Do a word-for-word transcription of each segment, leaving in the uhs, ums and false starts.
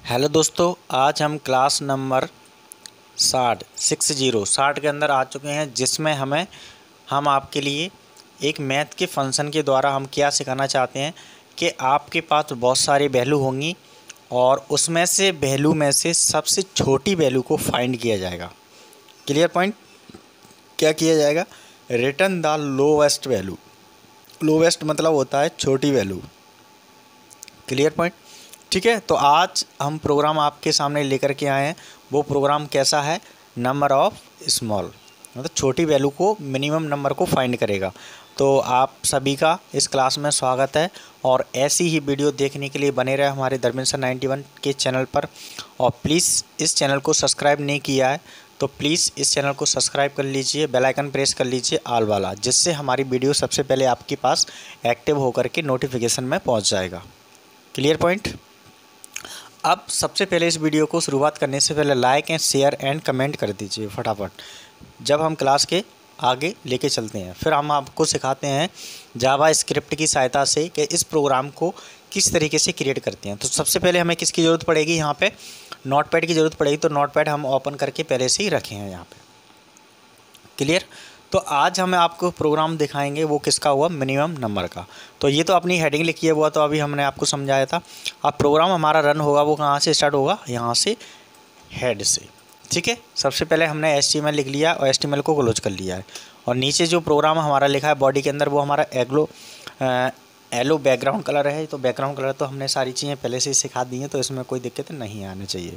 Hello दोस्तों, आज हम क्लास नंबर साठ सिक्स जीरो साठ के अंदर आ चुके हैं, जिसमें हमें हम आपके लिए एक मैथ के फंक्शन के द्वारा हम क्या सिखाना चाहते हैं कि आपके पास बहुत सारी वैल्यू होंगी और उसमें से वैल्यू में से सबसे छोटी वैल्यू को फाइंड किया जाएगा। Clear point? क्या किया जाएगा? Return the lowest value. Lowest मतलब होता है छोटी वैल्यू। Clear point? ठीक है, तो आज हम प्रोग्राम आपके सामने लेकर के आए हैं। वो प्रोग्राम कैसा है? नंबर ऑफ स्मॉल, मतलब छोटी वैल्यू को, मिनिमम नंबर को फाइंड करेगा। तो आप सभी का इस क्लास में स्वागत है और ऐसी ही वीडियो देखने के लिए बने रहे हमारे धर्मेंद्र नाइन्टी वन के चैनल पर। और प्लीज़ इस चैनल को सब्सक्राइब नहीं किया है तो प्लीज़ इस चैनल को सब्सक्राइब कर लीजिए, बेल आइकन प्रेस कर लीजिए ऑल वाला, जिससे हमारी वीडियो सबसे पहले आपके पास एक्टिव होकर के नोटिफिकेशन में पहुँच जाएगा। Clear point? अब सबसे पहले इस वीडियो को शुरुआत करने से पहले like and share and comment कर दीजिए फटाफट, जब हम क्लास के आगे लेके चलते हैं। फिर हम आपको सिखाते हैं जावा स्क्रिप्ट की सहायता से कि इस प्रोग्राम को किस तरीके से क्रिएट करते हैं। तो सबसे पहले हमें किसकी ज़रूरत पड़ेगी? यहाँ पे नोटपैड की ज़रूरत पड़ेगी। तो नोटपैड हम ओपन करके पहले से ही रखे हैं यहाँ पे। क्लियर? तो आज हमें आपको प्रोग्राम दिखाएंगे, वो किसका हुआ? मिनिमम नंबर का। तो ये तो अपनी हेडिंग लिखी है, वो तो अभी हमने आपको समझाया था। अब प्रोग्राम हमारा रन होगा, वो कहाँ से स्टार्ट होगा? यहाँ से, हेड से। ठीक है, सबसे पहले हमने एच टी एम एल लिख लिया और एच टी एम एल को क्लोज कर लिया है। और नीचे जो प्रोग्राम हमारा लिखा है बॉडी के अंदर, वो हमारा एग्लो येलो बैकग्राउंड कलर है। तो बैकग्राउंड कलर तो हमने सारी चीज़ें पहले से ही सिखा दी हैं, तो इसमें कोई दिक्कत नहीं आनी चाहिए।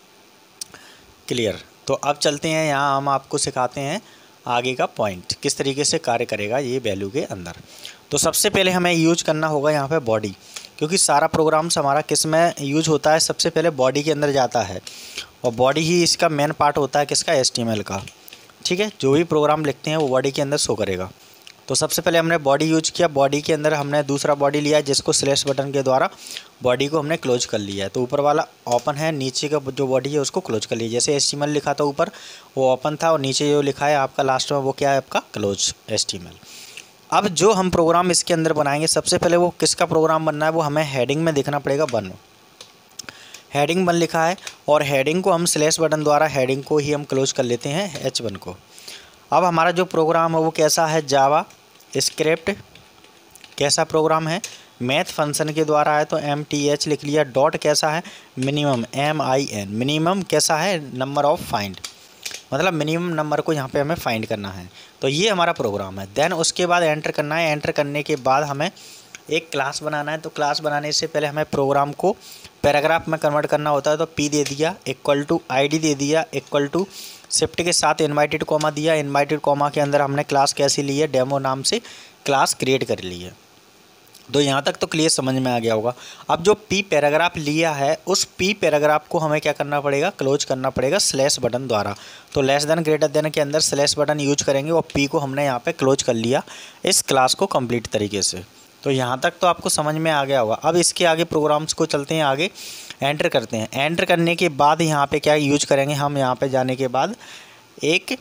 क्लियर? तो अब चलते हैं, यहाँ हम आपको सिखाते हैं आगे का पॉइंट किस तरीके से कार्य करेगा ये वैल्यू के अंदर। तो सबसे पहले हमें यूज करना होगा यहाँ पे बॉडी, क्योंकि सारा प्रोग्राम्स हमारा किस में यूज होता है? सबसे पहले बॉडी के अंदर जाता है, और बॉडी ही इसका मेन पार्ट होता है किसका? एच टी एम एल का। ठीक है, जो भी प्रोग्राम लिखते हैं वो बॉडी के अंदर शो करेगा। तो सबसे पहले हमने बॉडी यूज किया। बॉडी के अंदर हमने दूसरा बॉडी लिया, जिसको स्लैश बटन के द्वारा बॉडी को हमने क्लोज कर लिया है। तो ऊपर वाला ओपन है, नीचे का जो बॉडी है उसको क्लोज कर लिया। जैसे एच टी एम एल लिखा था ऊपर, वो ओपन था, और नीचे जो लिखा है आपका लास्ट में, वो क्या है? आपका close H T M L. अब जो हम प्रोग्राम इसके अंदर बनाएंगे, सबसे पहले वो किसका प्रोग्राम बनना है? वो हमें हेडिंग में देखना पड़ेगा। वन, हेडिंग वन लिखा है, और हेडिंग को हम स्लैश बटन द्वारा हेडिंग को ही हम क्लोज कर लेते हैं, एच वन को। अब हमारा जो प्रोग्राम है वो कैसा है? JavaScript. कैसा प्रोग्राम है? मैथ फंक्शन के द्वारा है, तो एम टी एच लिख लिया। डॉट कैसा है? Minimum, M I N. Minimum कैसा है? नंबर ऑफ फाइंड, मतलब मिनिमम नंबर को यहाँ पे हमें फाइंड करना है। तो ये हमारा प्रोग्राम है। देन उसके बाद एंटर करना है। एंटर करने के बाद हमें एक क्लास बनाना है। तो क्लास बनाने से पहले हमें प्रोग्राम को पैराग्राफ में कन्वर्ट करना होता है। तो पी दे दिया, इक्वल टू आई डी दे दिया, इक्वल टू शिफ्ट के साथ इनवाइटेड कॉमा दिया। इनवाइटेड कॉमा के अंदर हमने क्लास कैसी ली है? डेमो नाम से क्लास क्रिएट कर ली है। तो यहाँ तक तो क्लियर समझ में आ गया होगा। अब जो पी पैराग्राफ लिया है, उस पी पैराग्राफ को हमें क्या करना पड़ेगा? क्लोज करना पड़ेगा स्लैश बटन द्वारा। तो लेस देन ग्रेटर देन के अंदर स्लैश बटन यूज करेंगे, और पी को हमने यहाँ पे क्लोज कर लिया इस क्लास को कंप्लीट तरीके से। तो यहाँ तक तो आपको समझ में आ गया होगा। अब इसके आगे प्रोग्राम्स को चलते हैं आगे, एंटर करते हैं। एंटर करने के बाद यहाँ पे क्या यूज करेंगे हम? यहाँ पे जाने के बाद एक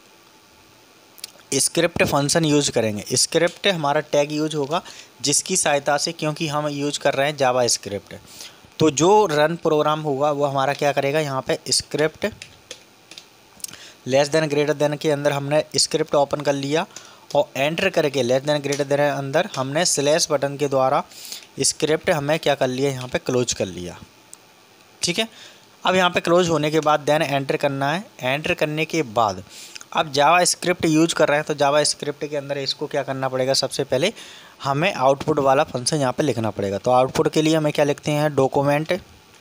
स्क्रिप्ट फंक्शन यूज करेंगे। स्क्रिप्ट हमारा टैग यूज होगा, जिसकी सहायता से, क्योंकि हम यूज कर रहे हैं जावा स्क्रिप्ट, तो जो रन प्रोग्राम होगा वो हमारा क्या करेगा? यहाँ पे script less than greater than के अंदर हमने स्क्रिप्ट ओपन कर लिया, और एंटर करके लेस देन ग्रेटर देन अंदर हमने स्लैश बटन के द्वारा स्क्रिप्ट हमें क्या कर लिया? यहाँ पे क्लोज कर लिया। ठीक है, अब यहाँ पे क्लोज होने के बाद देन एंटर करना है। एंटर करने के बाद अब जावा स्क्रिप्ट यूज कर रहे हैं, तो जावा स्क्रिप्ट के अंदर इसको क्या करना पड़ेगा? सबसे पहले हमें आउटपुट वाला फंक्शन यहाँ पे लिखना पड़ेगा। तो आउटपुट के लिए हमें क्या लिखते हैं? डॉक्यूमेंट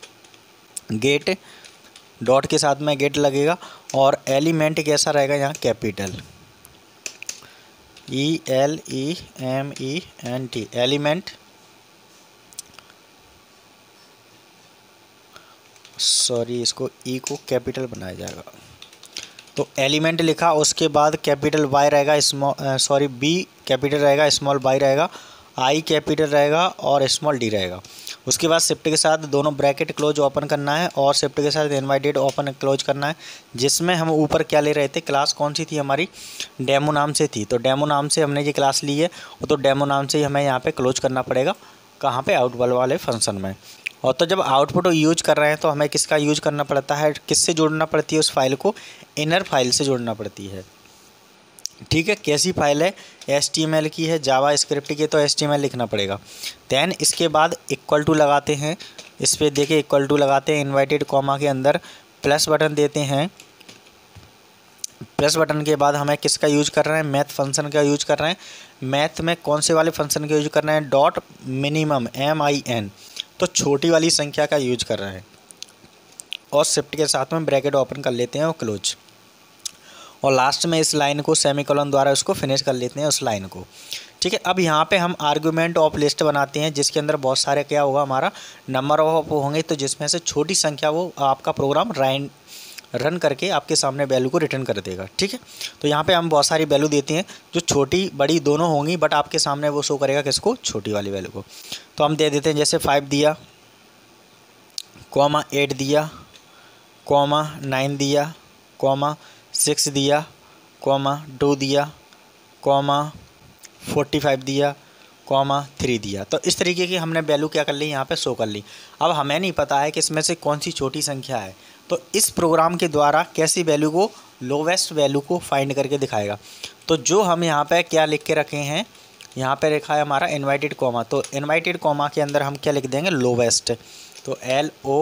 गेट, डॉट के साथ में गेट लगेगा, और एलिमेंट कैसा रहेगा? यहाँ capital, E L E M E N T, element, sorry इसको ई को कैपिटल बनाया जाएगा। तो एलिमेंट लिखा, उसके बाद कैपिटल वाई रहेगा, स्मॉल सॉरी बी कैपिटल रहेगा, स्मॉल वाई रहेगा, आई कैपिटल रहेगा, और स्मॉल डी रहेगा। उसके बाद शिफ्ट के साथ दोनों ब्रैकेट क्लोज ओपन करना है, और शिफ्ट के साथ इनवाइटेड ओपन क्लोज करना है। जिसमें हम ऊपर क्या ले रहे थे? क्लास कौन सी थी हमारी? डेमो नाम से थी। तो डेमो नाम से हमने ये क्लास ली है, तो डेमो नाम से ही हमें यहाँ पे क्लोज करना पड़ेगा। कहाँ पे? आउटपुट वाले फंक्शन में। और तो जब आउटपुट यूज कर रहे हैं तो हमें किसका यूज करना पड़ता है, किससे जोड़ना पड़ती है उस फाइल को, इनर फाइल से जोड़ना पड़ती है। ठीक है, कैसी फाइल है, एच टी एम एल की है, जावा स्क्रिप्ट की, तो एच टी एम एल लिखना पड़ेगा। दैन इसके बाद इक्वल टू लगाते हैं, इस पर देखिए इक्वल टू लगाते हैं, इन्वर्टेड कॉमा के अंदर प्लस बटन देते हैं। प्लस बटन के बाद हमें किसका यूज कर रहे हैं, मैथ फंक्शन का यूज कर रहे हैं। मैथ में कौन से वाले फंक्शन का यूज कर रहे हैं, dot minimum M I N, तो छोटी वाली संख्या का यूज कर रहे हैं। और शिफ्ट के साथ में ब्रैकेट ओपन कर लेते हैं और क्लोज, और लास्ट में इस लाइन को सेमीकोलन द्वारा उसको फिनिश कर लेते हैं उस लाइन को। ठीक है, अब यहाँ पे हम आर्गुमेंट ऑफ लिस्ट बनाते हैं, जिसके अंदर बहुत सारे क्या होगा, हमारा नंबर ऑफ होंगे, तो जिसमें से छोटी संख्या वो आपका प्रोग्राम राइन रन करके आपके सामने वैल्यू को रिटर्न कर देगा। ठीक है, तो यहाँ पे हम बहुत सारी वैल्यू देते हैं जो छोटी बड़ी दोनों होंगी, बट आपके सामने वो शो करेगा किसको, छोटी वाली वैल्यू को। तो हम दे देते हैं जैसे फाइव दिया, कॉमा एट दिया, कॉमा नाइन दिया, कॉमा सिक्स दिया, कॉमा टू दिया, कॉमा फोर्टी फाइव दिया, कॉमा थ्री दिया। तो इस तरीके की हमने वैल्यू क्या कर ली, यहाँ पे शो कर ली। अब हमें नहीं पता है कि इसमें से कौन सी छोटी संख्या है, तो इस प्रोग्राम के द्वारा कैसी वैल्यू को, लोवेस्ट वैल्यू को फाइंड करके दिखाएगा। तो जो हम यहाँ पे क्या लिख के रखे हैं, यहाँ पे लिखा है हमारा इन्वाइटेड कॉमा, तो इन्वाइटेड कॉमा के अंदर हम क्या लिख देंगे, लोवेस्ट। तो L O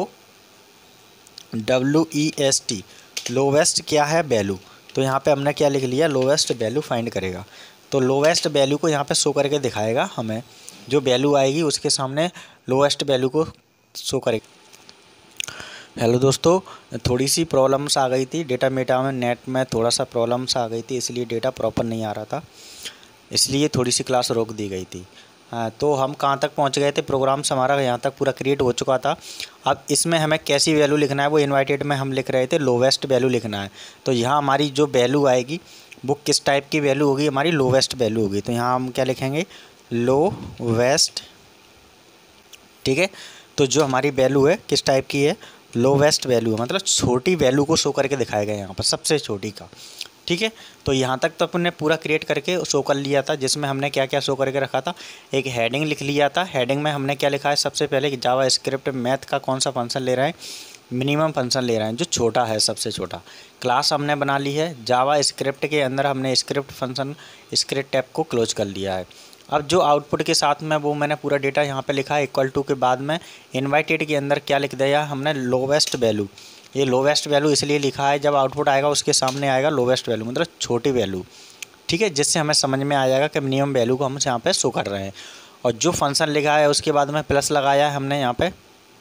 W E S T, lowest क्या है, वैल्यू। तो यहाँ पे हमने क्या लिख लिया, लोवेस्ट वैल्यू फाइंड करेगा। तो लोवेस्ट वैल्यू को यहाँ पे शो करके दिखाएगा, हमें जो वैल्यू आएगी उसके सामने लोवेस्ट वैल्यू को शो करेगा। हेलो दोस्तों, थोड़ी सी प्रॉब्लम्स आ गई थी डेटा मेटा में, नेट में थोड़ा सा प्रॉब्लम्स आ गई थी, इसलिए डेटा प्रॉपर नहीं आ रहा था, इसलिए थोड़ी सी क्लास रोक दी गई थी। हाँ, तो हम कहाँ तक पहुँच गए थे, प्रोग्राम्स हमारा यहाँ तक पूरा क्रिएट हो चुका था। अब इसमें हमें कैसी वैल्यू लिखना है, वो इन्वाइटेड में हम लिख रहे थे लोवेस्ट वैल्यू लिखना है। तो यहाँ हमारी जो वैल्यू आएगी वो किस टाइप की वैल्यू होगी, हमारी लोवेस्ट वैल्यू होगी। तो यहाँ हम क्या लिखेंगे, लोवेस्ट। ठीक है, तो जो हमारी वैल्यू है किस टाइप की है, लोवेस्ट वैल्यू है, मतलब छोटी वैल्यू को शो करके दिखाएगा यहाँ पर, सबसे छोटी का। ठीक है, तो यहाँ तक तो अपन ने पूरा क्रिएट करके शो कर लिया था, जिसमें हमने क्या क्या शो करके रखा था, एक हेडिंग लिख लिया था। हेडिंग में हमने क्या लिखा है, सबसे पहले कि जावा स्क्रिप्ट मैथ का कौन सा फंक्शन ले रहा है, मिनिमम फंक्शन ले रहे हैं जो छोटा है, सबसे छोटा। क्लास हमने बना ली है, जावा स्क्रिप्ट के अंदर हमने स्क्रिप्ट फंक्शन स्क्रिप्ट टैब को क्लोज कर लिया है। अब जो आउटपुट के साथ में वो मैंने पूरा डेटा यहाँ पे लिखा है, इक्वल टू के बाद में इन्वाइटेड के अंदर क्या लिख दिया हमने, लोवेस्ट वैल्यू। ये लोवेस्ट वैल्यू इसलिए लिखा है, जब आउटपुट आएगा उसके सामने आएगा लोवेस्ट वैल्यू, मतलब छोटी वैल्यू। ठीक है, जिससे हमें समझ में आ जाएगा कि मिनिमम वैल्यू को हम यहाँ पे शो कर रहे हैं। और जो फंक्शन लिखा है उसके बाद में प्लस लगाया है हमने यहाँ पे।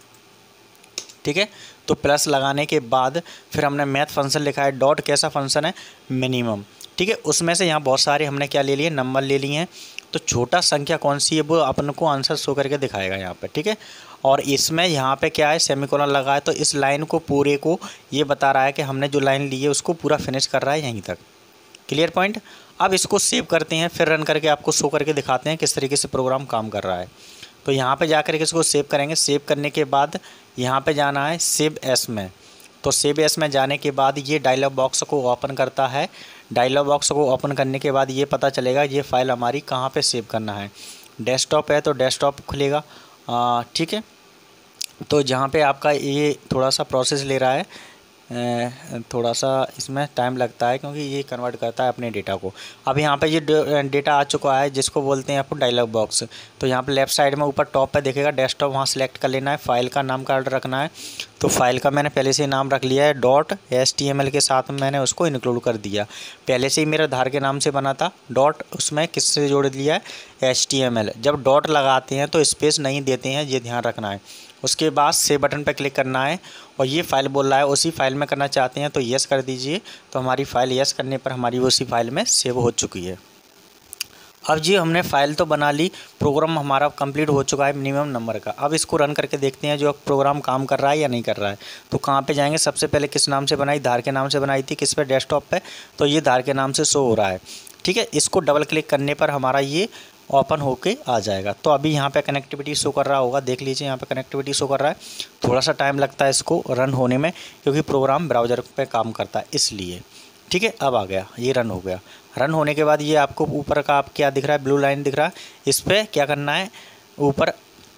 ठीक है, तो प्लस लगाने के बाद फिर हमने मैथ फंक्शन लिखा है, डॉट कैसा फंक्शन है, मिनिमम। ठीक है, उसमें से यहाँ बहुत सारे हमने क्या ले लिए, नंबर ले लिए हैं। तो छोटा संख्या कौन सी है वो अपन को आंसर शो करके दिखाएगा यहाँ पे। ठीक है, और इसमें यहाँ पे क्या है, सेमीकोलन लगा है, तो इस लाइन को पूरे को ये बता रहा है कि हमने जो लाइन ली है उसको पूरा फिनिश कर रहा है यहीं तक। Clear point. अब इसको सेव करते हैं, फिर रन करके आपको शो करके दिखाते हैं किस तरीके से प्रोग्राम काम कर रहा है। तो यहाँ पे जाकर के इसको सेव करेंगे। सेव करने के बाद यहाँ पे जाना है सेव एस में। तो सेव एस में जाने के बाद ये डायलॉग बॉक्स को ओपन करता है। डायलॉग बॉक्स को ओपन करने के बाद ये पता चलेगा ये फाइल हमारी कहाँ पे सेव करना है। डेस्कटॉप है तो डेस्कटॉप खुलेगा। ठीक है, तो जहाँ पे आपका ये थोड़ा सा प्रोसेस ले रहा है, थोड़ा सा इसमें टाइम लगता है क्योंकि ये कन्वर्ट करता है अपने डेटा को। अब यहाँ पे ये डेटा आ चुका है जिसको बोलते हैं आपको डायलॉग बॉक्स। तो यहाँ पे लेफ़्ट साइड में ऊपर टॉप पे देखेगा डेस्कटॉप, वहाँ सेलेक्ट कर लेना है। फाइल का नाम कार्ड रखना है। तो फाइल का मैंने पहले से ही नाम रख लिया है, dot H T M L के साथ में मैंने उसको इंक्लूड कर दिया। पहले से ही मेरा आधार के नाम से बना था। डॉट उसमें किससे जोड़ दिया है, एच टी एम एल। जब डॉट लगाते हैं तो स्पेस नहीं देते हैं, ये ध्यान रखना है। उसके बाद सेव बटन पर क्लिक करना है और ये फाइल बोल रहा है उसी फाइल में करना चाहते हैं तो यस कर दीजिए। तो हमारी फ़ाइल यस करने पर हमारी उसी फाइल में सेव हो चुकी है। अब जी हमने फ़ाइल तो बना ली, प्रोग्राम हमारा कंप्लीट हो चुका है मिनिमम नंबर का। अब इसको रन करके देखते हैं जो प्रोग्राम काम कर रहा है या नहीं कर रहा है। तो कहाँ पे जाएंगे, सबसे पहले किस नाम से बनाई, धार के नाम से बनाई थी। किस पे, डेस्कटॉप पे। तो ये धार के नाम से शो हो रहा है। ठीक है, इसको डबल क्लिक करने पर हमारा ये ओपन होके आ जाएगा। तो अभी यहाँ पे कनेक्टिविटी शो कर रहा होगा, देख लीजिए यहाँ पे कनेक्टिविटी शो कर रहा है। थोड़ा सा टाइम लगता है इसको रन होने में क्योंकि प्रोग्राम ब्राउज़र पे काम करता है इसलिए। ठीक है, अब आ गया, ये रन हो गया। रन होने के बाद ये आपको ऊपर का आप क्या दिख रहा है, ब्लू लाइन दिख रहा है। इस पर क्या करना है, ऊपर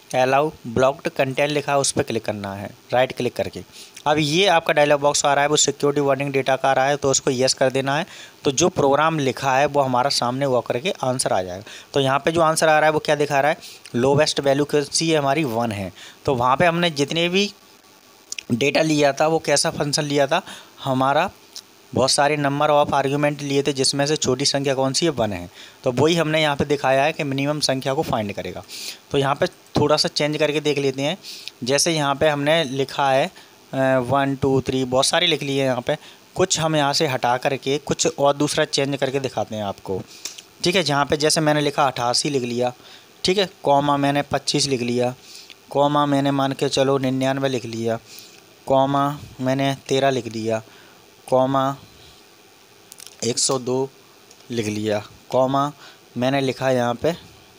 अलाउ ब्लॉक्ड कंटेंट लिखा है उस पर क्लिक करना है राइट क्लिक करके। अब ये आपका डायलॉग बॉक्स आ रहा है वो सिक्योरिटी वार्निंग डेटा का आ रहा है, तो उसको येस कर देना है। तो जो प्रोग्राम लिखा है वो हमारा सामने वो करके आंसर आ जाएगा। तो यहाँ पे जो आंसर आ रहा है वो क्या दिखा रहा है, लोवेस्ट वैल्यू कैसी है हमारी वन है। तो वहाँ पे हमने जितने भी डेटा लिया था वो कैसा फंक्शन लिया था, हमारा बहुत सारे नंबर ऑफ आर्ग्यूमेंट लिए थे जिसमें से छोटी संख्या कौन सी है, वन है। तो वही हमने यहाँ पे दिखाया है कि मिनिमम संख्या को फाइंड करेगा। तो यहाँ पे थोड़ा सा चेंज करके देख लेते हैं। जैसे यहाँ पे हमने लिखा है वन टू थ्री बहुत सारे लिख लिए हैं यहाँ पे, कुछ हम यहाँ से हटा करके कुछ और दूसरा चेंज करके दिखाते हैं आपको। ठीक है, जहाँ पे जैसे मैंने लिखा अठासी लिख लिया, ठीक है, कॉमा मैंने पच्चीस लिख लिया, कॉमा मैंने मान के चलो निन्यानवे लिख लिया, कॉमा मैंने तेरह लिख दिया, कॉमा एक सौ दो लिख लिया, कॉमा मैंने लिखा यहाँ पे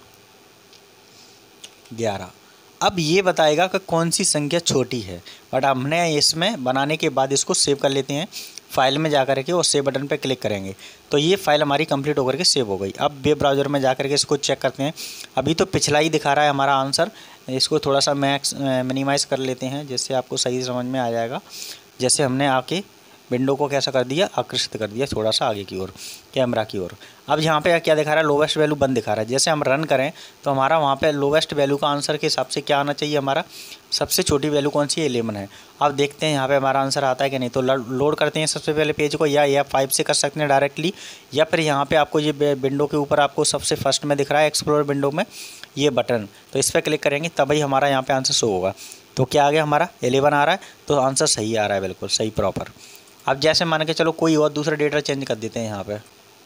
ग्यारह। अब ये बताएगा कि कौन सी संख्या छोटी है, बट हमने इसमें बनाने के बाद इसको सेव कर लेते हैं। फाइल में जा कर के और सेव बटन पे क्लिक करेंगे तो ये फाइल हमारी कंप्लीट होकर के सेव हो गई। अब वेब ब्राउज़र में जा कर के इसको चेक करते हैं। अभी तो पिछला ही दिखा रहा है हमारा आंसर, इसको थोड़ा सा मैक्स मिनिमाइज़ कर लेते हैं जिससे आपको सही समझ में आ जाएगा। जैसे हमने आके विंडो को कैसा कर दिया, आकर्षित कर दिया थोड़ा सा आगे की ओर, कैमरा की ओर। अब यहाँ पे क्या दिखा रहा है, लोवेस्ट वैल्यू वन दिखा रहा है। जैसे हम रन करें तो हमारा वहाँ पे लोवेस्ट वैल्यू का आंसर के हिसाब से क्या आना चाहिए, हमारा सबसे छोटी वैल्यू कौन सी है, इलेवन है। अब देखते हैं यहाँ पे हमारा आंसर आता है कि नहीं। तो लोड करते हैं सबसे पहले पेज को, या या फाइव से कर सकते हैं डायरेक्टली, या फिर यहाँ पर आपको ये विंडो के ऊपर आपको सबसे फर्स्ट में दिख रहा है एक्सप्लोर विंडो में ये बटन, तो इस पर क्लिक करेंगे तभी हमारा यहाँ पर आंसर शो होगा। तो क्या आ गया, हमारा इलेवन आ रहा है, तो आंसर सही आ रहा है, बिल्कुल सही प्रॉपर। अब जैसे मान के चलो कोई और दूसरा डेटा चेंज कर देते हैं, यहाँ पे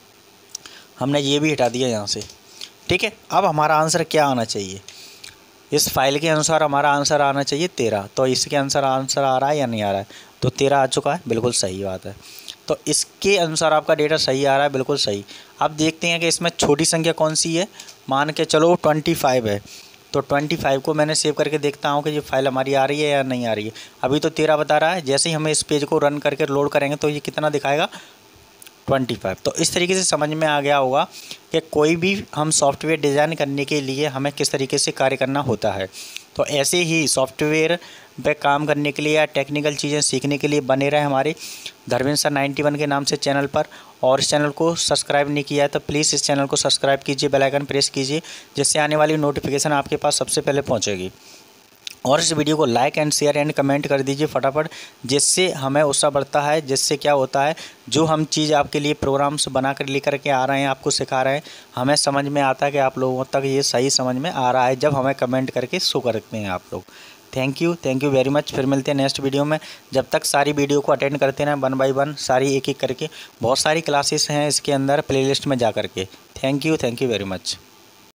हमने ये भी हटा दिया यहाँ से, ठीक है। अब हमारा आंसर क्या आना चाहिए, इस फाइल के अनुसार हमारा आंसर आना चाहिए तेरह। तो इसके अनुसार आंसर आ रहा है या नहीं आ रहा है, तो तेरह आ चुका है, बिल्कुल सही बात है। तो इसके अनुसार आपका डेटा सही आ रहा है, बिल्कुल सही। अब देखते हैं कि इसमें छोटी संख्या कौन सी है, मान के चलो ट्वेंटी फाइव है। तो पच्चीस को मैंने सेव करके देखता हूँ कि ये फाइल हमारी आ रही है या नहीं आ रही है। अभी तो तेरह बता रहा है, जैसे ही हमें इस पेज को रन करके लोड करेंगे तो ये कितना दिखाएगा, पच्चीस। तो इस तरीके से समझ में आ गया होगा कि कोई भी हम सॉफ्टवेयर डिज़ाइन करने के लिए हमें किस तरीके से कार्य करना होता है। तो ऐसे ही सॉफ्टवेयर पे काम करने के लिए या टेक्निकल चीज़ें सीखने के लिए बने रहे हमारे धर्मेंद्र सर नाइन्टी वन के नाम से चैनल पर। और इस चैनल को सब्सक्राइब नहीं किया है तो प्लीज़ इस चैनल को सब्सक्राइब कीजिए, बेल आइकन प्रेस कीजिए, जिससे आने वाली नोटिफिकेशन आपके पास सबसे पहले पहुंचेगी। और इस वीडियो को like and share and comment कर दीजिए फटाफट, जिससे हमें उत्साह बढ़ता है। जिससे क्या होता है, जो हम चीज़ आपके लिए प्रोग्राम्स बना कर लेकर के आ रहे हैं, आपको सिखा रहे हैं, हमें समझ में आता है कि आप लोगों तक ये सही समझ में आ रहा है जब हमें कमेंट करके शो करते हैं आप लोग। Thank you thank you very much. फिर मिलते हैं नेक्स्ट वीडियो में। जब तक सारी वीडियो को अटेंड करते रहें वन बाय वन, सारी एक एक करके। बहुत सारी क्लासेस हैं इसके अंदर प्लेलिस्ट में जा करके। Thank you thank you very much.